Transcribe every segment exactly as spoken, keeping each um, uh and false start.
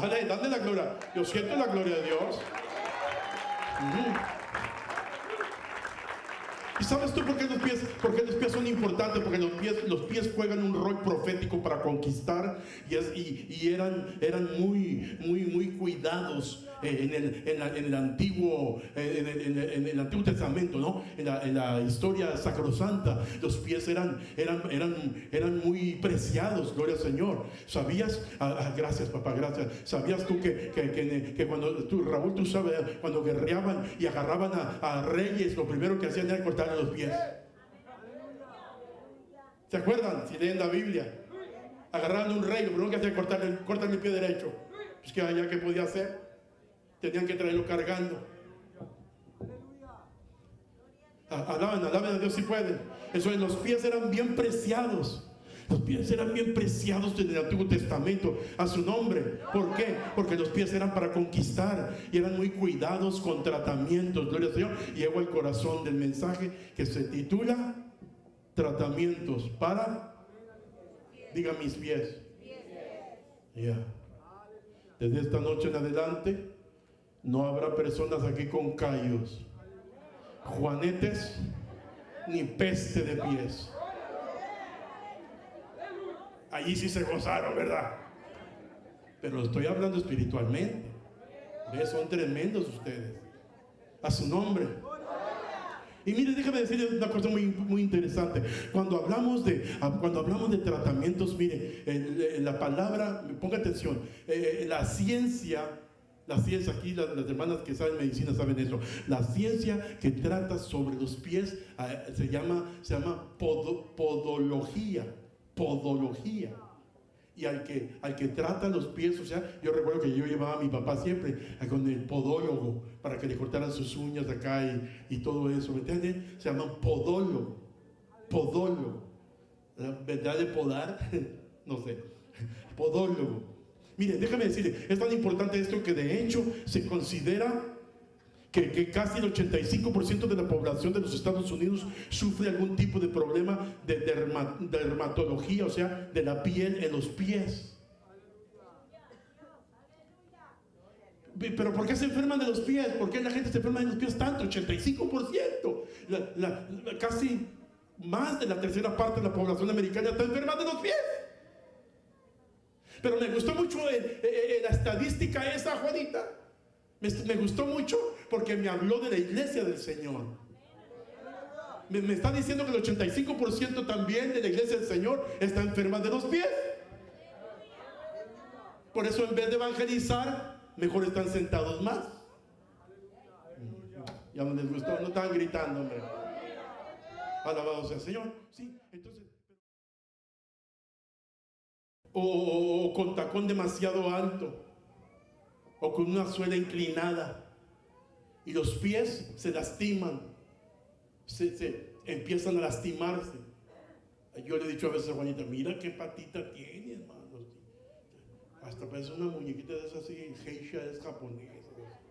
Dale, dale la gloria. Yo siento la gloria de Dios. Uh-huh. ¿Y sabes tú por qué los pies? ¿Por qué los pies son importantes? Porque los pies, los pies juegan un rol profético para conquistar y, es, y, y eran, eran muy, muy, muy cuidados en el, en la, en el antiguo, en el, en el, en el Antiguo Testamento, ¿no? En la, en la historia sacrosanta, los pies eran, eran, eran, eran muy preciados. Gloria al Señor. ¿Sabías? Ah, ah, gracias, papá, gracias. ¿Sabías tú que, que, que, que cuando tú, Raúl, tú sabes, cuando guerreaban y agarraban a, a reyes, lo primero que hacían era cortar los pies? ¿Se acuerdan? Si leen la Biblia, agarraban a un rey, lo primero que hacían era cortarle, cortarle el pie derecho. Pues que allá, ¿qué podía hacer? Tenían que traerlo cargando. Alaban, alaban a Dios si pueden. Eso es, los pies eran bien preciados. Los pies eran bien preciados en el Antiguo Testamento a su nombre. ¿Por qué? Porque los pies eran para conquistar y eran muy cuidados con tratamientos. Gloria al Señor. Y llegó al corazón del mensaje que se titula Tratamientos para, diga, mis pies. Ya. Yeah. Desde esta noche en adelante no habrá personas aquí con callos, juanetes, ni peste de pies. Allí sí se gozaron, ¿verdad? Pero estoy hablando espiritualmente. ¿Ves? Son tremendos ustedes. A su nombre. Y mire, déjame decirles una cosa muy, muy interesante. Cuando hablamos de, cuando hablamos de tratamientos, mire, eh, la palabra, ponga atención, eh, la ciencia, la ciencia aquí, las, las hermanas que saben medicina saben eso. La ciencia que trata sobre los pies eh, se llama, se llama podo, podología. Podología. Y al que, al que trata los pies, o sea, yo recuerdo que yo llevaba a mi papá siempre con el podólogo para que le cortaran sus uñas acá y, y todo eso, ¿me entienden? Se llama podólogo. Podólogo. ¿La verdad de podar? No sé. Podólogo. Miren, déjame decirle, es tan importante esto que de hecho se considera Que, que casi el ochenta y cinco por ciento de la población de los Estados Unidos sufre algún tipo de problema de derma, dermatología, o sea, de la piel en los pies. Pero ¿por qué se enferman de los pies? ¿Por qué la gente se enferma de los pies tanto? ochenta y cinco por ciento. La, la, la, casi más de la tercera parte de la población americana está enferma de los pies. Pero me gustó mucho eh, eh, la estadística esa, Juanita. Me, me gustó mucho porque me habló de la iglesia del Señor. Me, me está diciendo que el ochenta y cinco por ciento también de la iglesia del Señor está enferma de los pies. Por eso en vez de evangelizar, mejor están sentados más. Ya no les gustó, no estaban gritando, hombre. Alabado sea el Señor. Sí, entonces. O, o, o con tacón demasiado alto, o con una suela inclinada, y los pies se lastiman, se, se empiezan a lastimarse. Yo le he dicho a veces a Juanita, mira qué patita tiene, hermano. Hasta parece una muñequita de esas así, geisha es japonesa.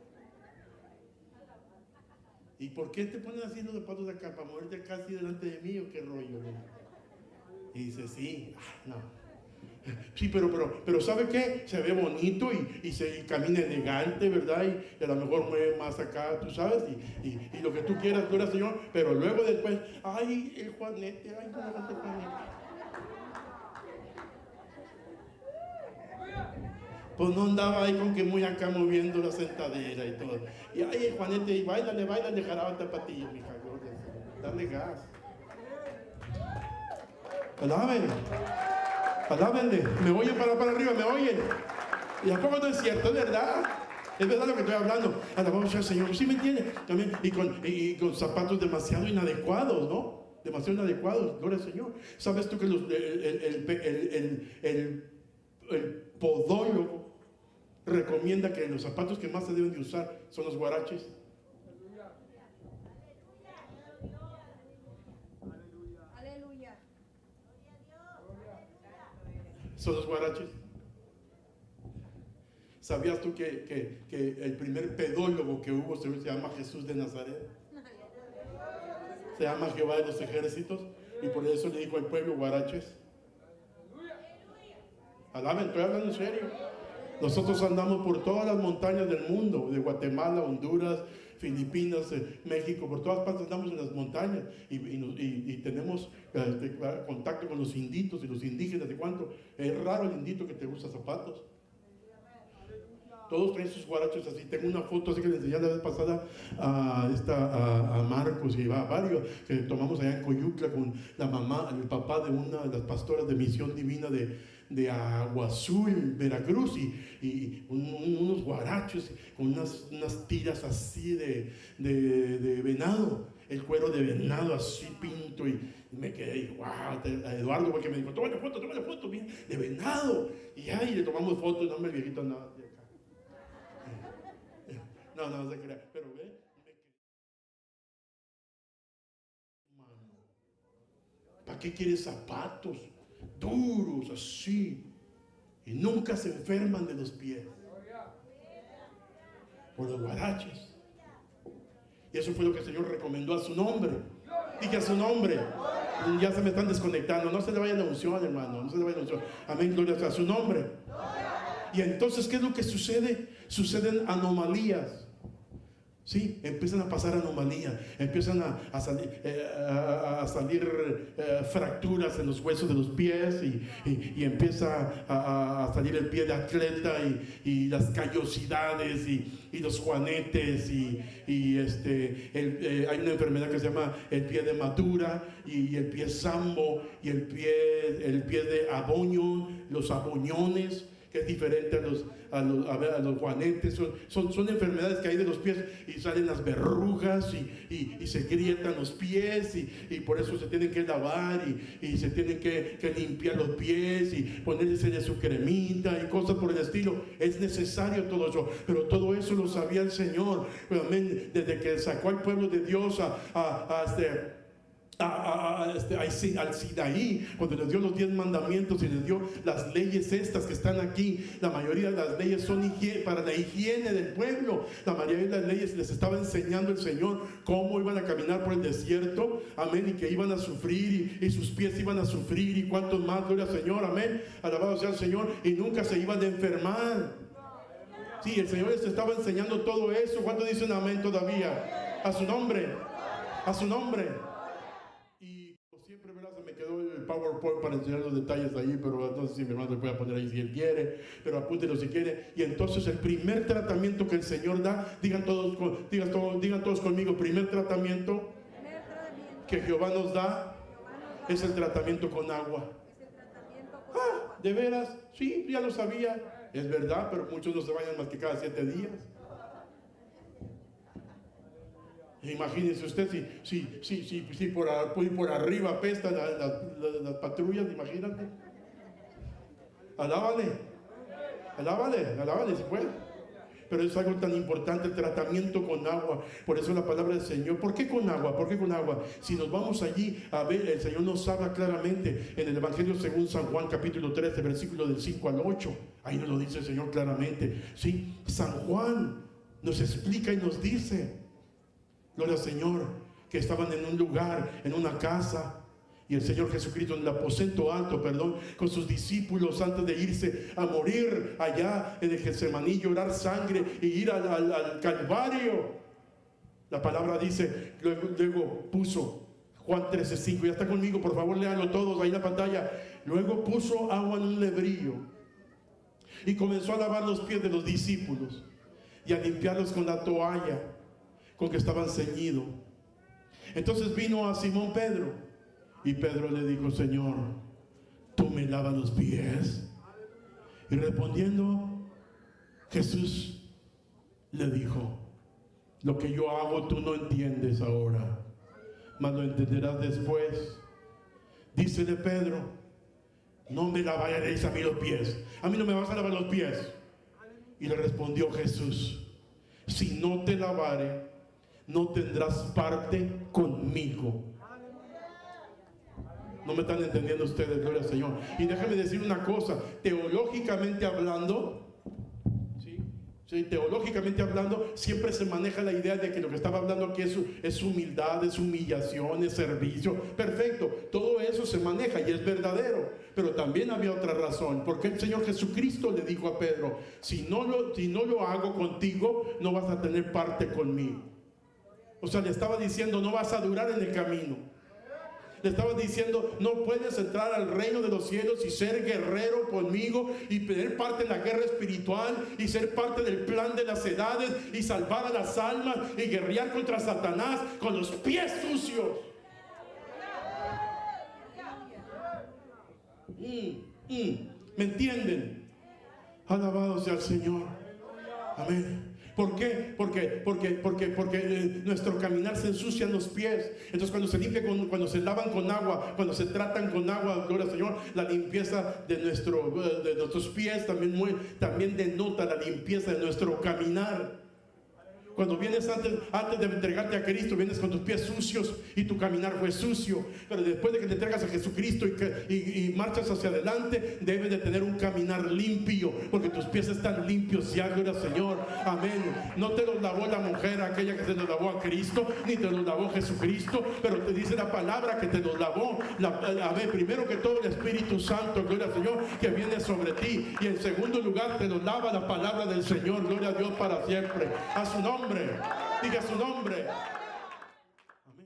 ¿Y por qué te ponen así los zapatos de acá? ¿Para moverte casi delante de mí o qué rollo? Y dice, sí, no. Sí, pero, pero, pero ¿sabe qué? Se ve bonito y, y, se, y camina elegante, ¿verdad? Y, y a lo mejor mueve más acá, tú sabes, y, y, y lo que tú quieras, gloria al Señor, pero luego después, ay, el Juanete, ay, no, el Juanete. Pues no andaba ahí con que muy acá moviendo la sentadera y todo. Y ay, el Juanete, y bailale, bailale, jaraban tapatillo, mija, gloria al Señor. Dale gas. Alaben. Alábenle, me oyen para, para arriba, me oyen. Y a poco no es cierto, es verdad. Es verdad lo que estoy hablando. Alabamos al Señor. ¿Sí me entiende? También, y, con, y, y con zapatos demasiado inadecuados, ¿no? Demasiado inadecuados. Gloria al Señor. ¿Sabes tú que los, el, el, el, el, el, el podólogo recomienda que los zapatos que más se deben de usar son los guaraches? Son los guaraches. ¿Sabías tú que, que, que el primer pedólogo que hubo se llama Jesús de Nazaret? Se llama Jehová de los ejércitos, y por eso le dijo al pueblo guaraches. Alaben, estoy hablando en serio. Nosotros andamos por todas las montañas del mundo, de Guatemala, Honduras, Filipinas, eh, México, por todas partes andamos en las montañas y, y, y, y tenemos eh, contacto con los inditos y los indígenas. ¿De cuánto? Es raro el indito que te usa zapatos. Todos traen sus guarachos así. Tengo una foto así que les enseñé la vez pasada a, esta, a, a Marcos y a varios que tomamos allá en Coyucla con la mamá, el papá de una de las pastoras de Misión Divina de, de Agua Azul, Veracruz, y, y un, un, unos guarachos con unas, unas tiras así de, de, de venado, el cuero de venado así pinto, y me quedé y wow, a Eduardo porque me dijo, tómale foto, tómale foto, bien, de venado, y ahí le tomamos fotos, no me el viejito nada de acá. No, no, no se crea, pero ve, ¿para qué quieres zapatos duros así? Y nunca se enferman de los pies por los guaraches. Y eso fue lo que el Señor recomendó a su nombre. Dije a su nombre. Ya se me están desconectando. No se le vaya la unción, hermano. No se le vaya la unción. Amén, gloria a su nombre. Y entonces, ¿qué es lo que sucede? Suceden anomalías. Sí, empiezan a pasar anomalías, empiezan a, a salir, eh, a, a salir eh, fracturas en los huesos de los pies y, y, y empieza a, a salir el pie de atleta y, y las callosidades y, y los juanetes y, y este, el, eh, hay una enfermedad que se llama el pie de madura y, y el pie sambo y el pie, el pie de aboño, los aboñones, que es diferente a los, a los, a ver, a los juanetes. Son, son, son enfermedades que hay de los pies y salen las verrugas y, y, y se grietan los pies y, y por eso se tienen que lavar y, y se tienen que, que limpiar los pies y ponerse de su cremita y cosas por el estilo. Es necesario todo eso, pero todo eso lo sabía el Señor. Amén. Desde que sacó al pueblo de Dios a, a, a este A, a, a, este, al Sinaí, cuando les dio los diez mandamientos y les dio las leyes estas que están aquí. La mayoría de las leyes son higiene, para la higiene del pueblo. La mayoría de las leyes les estaba enseñando el Señor cómo iban a caminar por el desierto, amén, y que iban a sufrir y, y sus pies iban a sufrir y cuántos más, gloria al Señor, amén, alabado sea el Señor, y nunca se iban a enfermar. Sí, el Señor les estaba enseñando todo eso. ¿Cuántos dicen amén todavía? A su nombre, a su nombre. Siempre, ¿verdad? Se me quedó el PowerPoint para enseñar los detalles ahí, pero no sé si mi hermano lo puede poner ahí si él quiere, pero apúntelo si quiere. Y entonces el primer tratamiento que el Señor da, digan todos, digan todos, digan todos conmigo, primer tratamiento que Jehová nos da es el tratamiento con agua. Ah, ¿de veras? Sí, ya lo sabía. Es verdad, pero muchos no se bañan más que cada siete días. Imagínense usted si, si, si, si, si por, por arriba apestan las, las, las patrullas, imagínate. Alábale, alábale, alábale si puede. Pero es algo tan importante, el tratamiento con agua. Por eso la palabra del Señor. ¿Por qué con agua? ¿Por qué con agua? Si nos vamos allí a ver, el Señor nos habla claramente en el Evangelio según San Juan, capítulo trece, versículo del cinco al ocho. Ahí nos lo dice el Señor claramente. Sí, San Juan nos explica y nos dice, gloria al Señor, que estaban en un lugar, en una casa, y el Señor Jesucristo en el aposento alto, perdón, con sus discípulos antes de irse a morir allá en el Getsemaní, llorar sangre y ir al, al, al Calvario. La palabra dice, luego, luego puso, Juan trece cinco, ya está conmigo, por favor léanlo todos ahí en la pantalla. Luego puso agua en un lebrillo y comenzó a lavar los pies de los discípulos y a limpiarlos con la toalla con que estaban ceñidos. Entonces vino a Simón Pedro y Pedro le dijo, Señor, ¿tú me lavas los pies? Y respondiendo, Jesús le dijo, lo que yo hago tú no entiendes ahora, mas lo entenderás después. Dícele Pedro, no me lavaréis a mí los pies, a mí no me vas a lavar los pies. Y le respondió Jesús, si no te lavare, no tendrás parte conmigo. No me están entendiendo ustedes, gloria al Señor. Y déjame decir una cosa, teológicamente hablando, ¿sí? Sí, teológicamente hablando, siempre se maneja la idea de que lo que estaba hablando aquí es, es humildad, es humillación, es servicio. Perfecto, todo eso se maneja y es verdadero. Pero también había otra razón, porque el Señor Jesucristo le dijo a Pedro: si no lo, si no lo hago contigo, no vas a tener parte conmigo. O sea, le estaba diciendo: no vas a durar en el camino. Le estaba diciendo: no puedes entrar al reino de los cielos y ser guerrero conmigo y tener parte en la guerra espiritual y ser parte del plan de las edades y salvar a las almas y guerrear contra Satanás con los pies sucios. Mm, mm, ¿me entienden? Alabado sea el Señor. Amén. ¿Por qué? Porque, porque, porque, porque eh, nuestro caminar se ensucia en los pies. Entonces cuando se limpia, con, cuando se lavan con agua, cuando se tratan con agua, gloria al Señor, la limpieza de, nuestro, de nuestros pies también, muy, también denota la limpieza de nuestro caminar. Cuando vienes antes, antes de entregarte a Cristo, vienes con tus pies sucios y tu caminar fue sucio. Pero después de que te entregas a Jesucristo y, que, y, y marchas hacia adelante, debes de tener un caminar limpio, porque tus pies están limpios ya, gloria al Señor. Amén. No te los lavó la mujer aquella que se los lavó a Cristo, ni te los lavó Jesucristo, pero te dice la palabra que te los lavó. La, a ver, primero que todo, el Espíritu Santo, gloria al Señor, que viene sobre ti. Y en segundo lugar, te los lava la palabra del Señor. Gloria a Dios para siempre. A su nombre. Diga su nombre. Amén.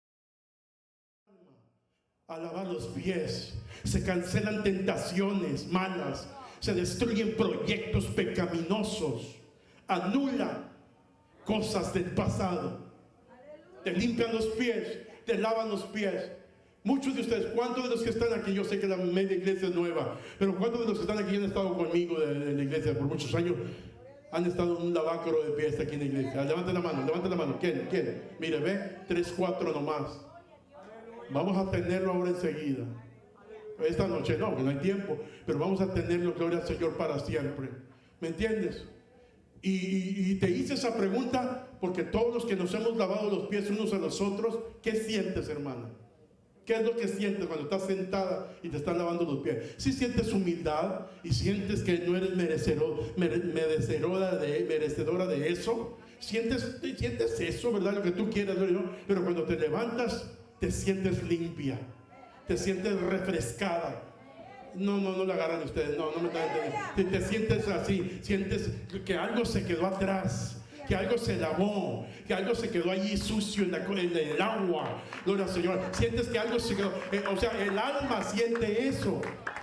A lavar los pies. Se cancelan tentaciones malas. Se destruyen proyectos pecaminosos. Anula cosas del pasado. Te limpian los pies. Te lavan los pies. Muchos de ustedes, ¿cuántos de los que están aquí? Yo sé que la media iglesia es nueva, pero ¿cuántos de los que están aquí han estado conmigo de, de la iglesia por muchos años? Han estado en un lavacro de pies aquí en la iglesia. Levanten la mano, levanten la mano. ¿Quién? ¿Quién? Mire, ve, tres, cuatro nomás. Vamos a tenerlo ahora enseguida. Esta noche no, que no hay tiempo, pero vamos a tenerlo, gloria al Señor, para siempre. ¿Me entiendes? Y, y, y te hice esa pregunta porque todos los que nos hemos lavado los pies unos a los otros, ¿qué sientes, hermana? ¿Qué es lo que sientes cuando estás sentada y te están lavando los pies? Si sientes humildad y sientes que no eres merecedor, mere, merecedora, de, merecedora de eso, sientes, sientes eso, ¿verdad? Lo que tú quieras, ¿no? Pero cuando te levantas, te sientes limpia, te sientes refrescada. No, no, no la agarran ustedes, no, no me están entendiendo. Te, te sientes así, sientes que algo se quedó atrás, que algo se lavó, que algo se quedó allí sucio en, la, en el agua. Gloria al Señor. Sientes que algo se quedó, eh, o sea, el alma siente eso.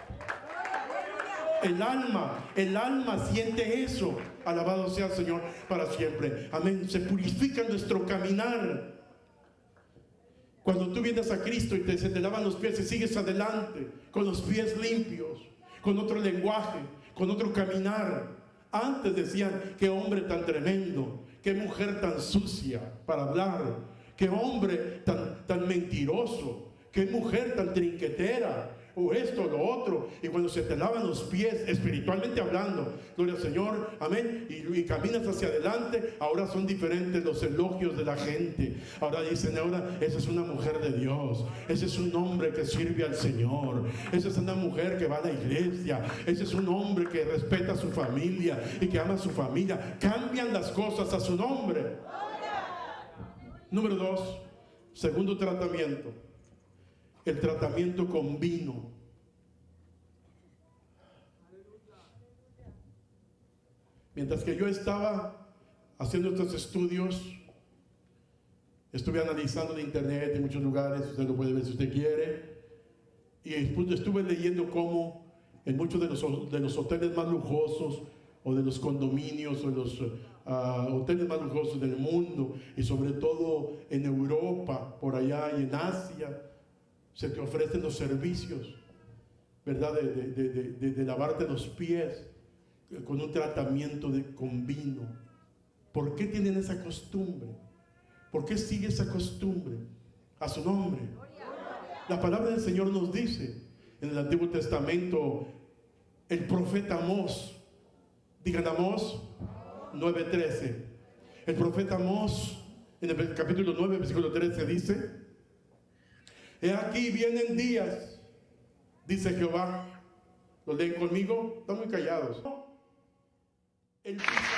El alma, el alma siente eso. Alabado sea el Señor para siempre. Amén. Se purifica nuestro caminar. Cuando tú vienes a Cristo y te, se te lavan los pies y sigues adelante con los pies limpios, con otro lenguaje, con otro caminar. Antes decían: qué hombre tan tremendo, qué mujer tan sucia para hablar, qué hombre tan, tan mentiroso, qué mujer tan trinquetera, o esto, lo otro. Y cuando se te lavan los pies, espiritualmente hablando, gloria al Señor, amén, y, y caminas hacia adelante, ahora son diferentes los elogios de la gente. Ahora dicen: ahora esa es una mujer de Dios, ese es un hombre que sirve al Señor, esa es una mujer que va a la iglesia, ese es un hombre que respeta a su familia y que ama a su familia. Cambian las cosas a su nombre. Número dos, segundo tratamiento, el tratamiento con vino. Mientras que yo estaba haciendo estos estudios, estuve analizando en internet, en muchos lugares, usted lo puede ver si usted quiere, y estuve leyendo cómo en muchos de los, de los hoteles más lujosos, o de los condominios, o de los uh, hoteles más lujosos del mundo, y sobre todo en Europa, por allá, y en Asia, se te ofrecen los servicios, ¿verdad? De, de, de, de, de lavarte los pies con un tratamiento de, con vino. ¿Por qué tienen esa costumbre? ¿Por qué sigue esa costumbre? A su nombre. La palabra del Señor nos dice en el Antiguo Testamento, el profeta Amós, digan Amós nueve trece, el profeta Amós en el capítulo nueve versículo trece dice: he aquí vienen días, dice Jehová. ¿Lo leen conmigo? Están muy callados. El